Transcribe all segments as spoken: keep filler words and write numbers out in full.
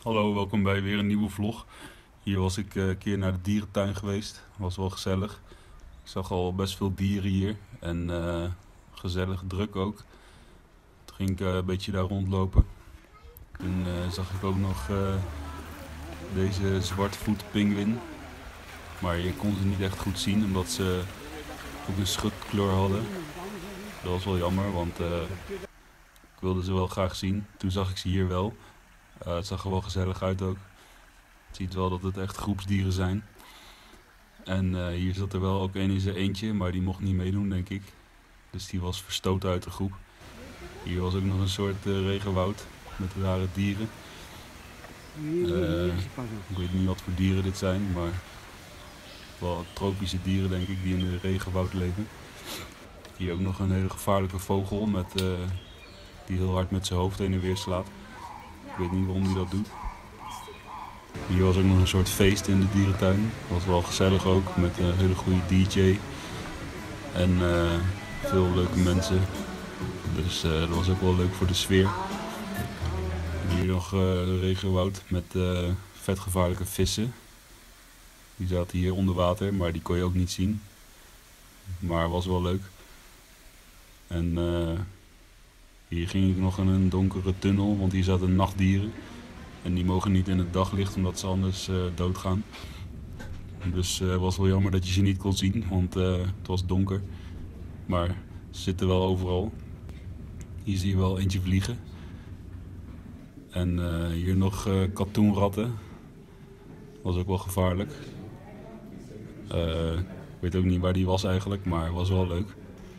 Hallo, welkom bij weer een nieuwe vlog. Hier was ik een keer naar de dierentuin geweest. Was wel gezellig. Ik zag al best veel dieren hier en uh, gezellig druk ook. Toen ging ik uh, een beetje daar rondlopen. Toen uh, zag ik ook nog uh, deze zwartvoetpinguïn. Maar je kon ze niet echt goed zien omdat ze ook een schutkleur hadden. Dat was wel jammer, want uh, ik wilde ze wel graag zien. Toen zag ik ze hier wel. Uh, het zag er wel gezellig uit ook. Je ziet wel dat het echt groepsdieren zijn. En uh, hier zat er wel ook een in zijn eentje, maar die mocht niet meedoen, denk ik. Dus die was verstoten uit de groep. Hier was ook nog een soort uh, regenwoud met rare dieren. Uh, ik weet niet wat voor dieren dit zijn, maar wel tropische dieren, denk ik, die in de regenwoud leven. Hier ook nog een hele gevaarlijke vogel met, uh, die heel hard met zijn hoofd heen en weer slaat. Ik weet niet waarom hij dat doet. Hier was ook nog een soort feest in de dierentuin. Was wel gezellig ook, met een hele goede D J. En uh, veel leuke mensen. Dus uh, dat was ook wel leuk voor de sfeer. Hier nog uh, een regenwoud met uh, vetgevaarlijke vissen. Die zaten hier onder water, maar die kon je ook niet zien. Maar was wel leuk. En uh, hier ging ik nog in een donkere tunnel, want hier zaten nachtdieren. En die mogen niet in het daglicht, omdat ze anders uh, doodgaan. Dus het uh, was wel jammer dat je ze niet kon zien, want uh, het was donker. Maar ze zitten wel overal. Hier zie je wel eentje vliegen. En uh, hier nog uh, katoenratten. Was ook wel gevaarlijk. Uh, ik weet ook niet waar die was eigenlijk, maar was wel leuk.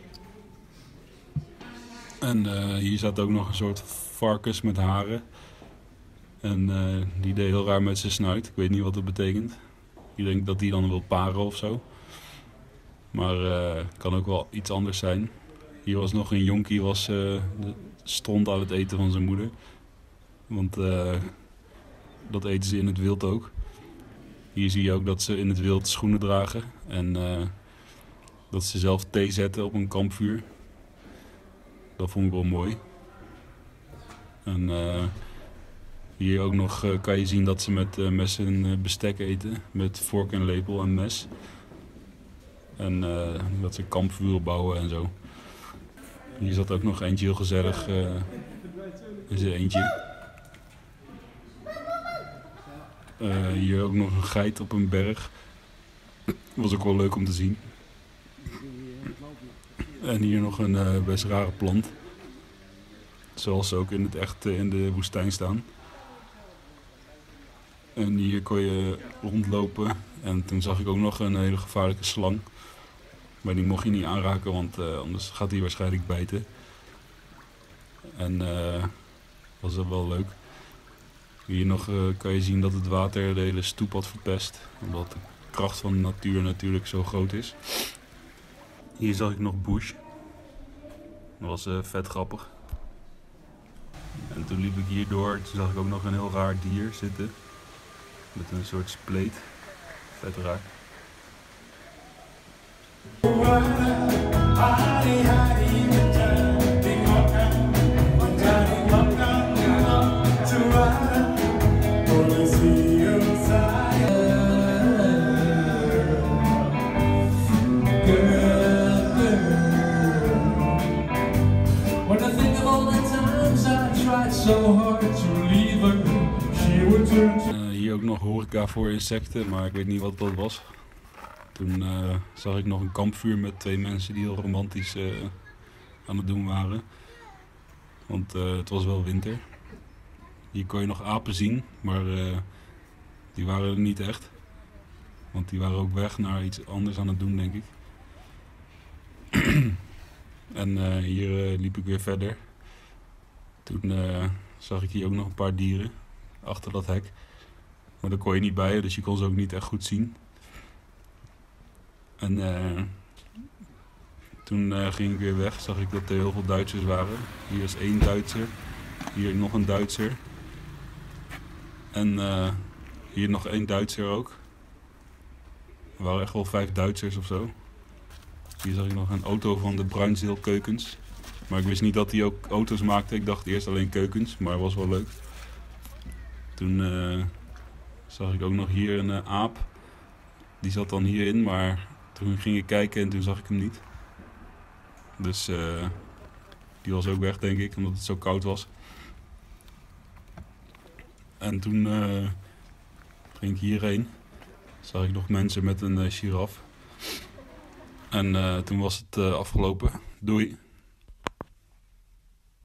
En uh, hier zat ook nog een soort varkens met haren. En uh, die deed heel raar met zijn snuit. Ik weet niet wat dat betekent. Ik denk dat die dan wil paren of zo. Maar het uh, kan ook wel iets anders zijn. Hier was nog een jonkie, was uh, stront aan het eten van zijn moeder. Want uh, dat eten ze in het wild ook. Hier zie je ook dat ze in het wild schoenen dragen. En uh, dat ze zelf thee zetten op een kampvuur. Dat vond ik wel mooi. En uh, hier ook nog uh, kan je zien dat ze met uh, mes en uh, bestek eten. Met vork en lepel en mes. En uh, dat ze kampvuren bouwen en zo. Hier zat ook nog eentje heel gezellig uh, in zijn eentje. Uh, hier ook nog een geit op een berg. Was ook wel leuk om te zien. En hier nog een uh, best rare plant. Zoals ze ook in het echt uh, in de woestijn staan. En hier kon je rondlopen. En toen zag ik ook nog een hele gevaarlijke slang. Maar die mocht je niet aanraken, want uh, anders gaat hij waarschijnlijk bijten. En uh, was dat wel leuk. Hier nog uh, kan je zien dat het water de hele stoep had verpest. Omdat de kracht van de natuur natuurlijk zo groot is. Hier zag ik nog bush. Dat was uh, vet grappig. En toen liep ik hier door. Toen zag ik ook nog een heel raar dier zitten. Met een soort spleet. Vet raar. Uh, hier ook nog horeca voor insecten, maar ik weet niet wat dat was. Toen uh, zag ik nog een kampvuur met twee mensen die heel romantisch uh, aan het doen waren. Want uh, het was wel winter. Hier kon je nog apen zien, maar uh, die waren er niet echt. Want die waren ook weg naar iets anders aan het doen, denk ik. En uh, hier uh, liep ik weer verder. Toen uh, zag ik hier ook nog een paar dieren achter dat hek. Maar daar kon je niet bij, dus je kon ze ook niet echt goed zien. En uh, toen uh, ging ik weer weg, zag ik dat er heel veel Duitsers waren. Hier is één Duitser, hier nog een Duitser. En uh, hier nog één Duitser ook. Er waren echt wel vijf Duitsers of zo. Hier zag ik nog een auto van de Bruinzeel Keukens. Maar ik wist niet dat hij ook auto's maakte. Ik dacht eerst alleen keukens, maar het was wel leuk. Toen uh, zag ik ook nog hier een uh, aap. Die zat dan hierin, maar toen ging ik kijken en toen zag ik hem niet. Dus uh, die was ook weg, denk ik, omdat het zo koud was. En toen uh, ging ik hierheen. Zag ik nog mensen met een uh, giraf. En uh, toen was het uh, afgelopen. Doei.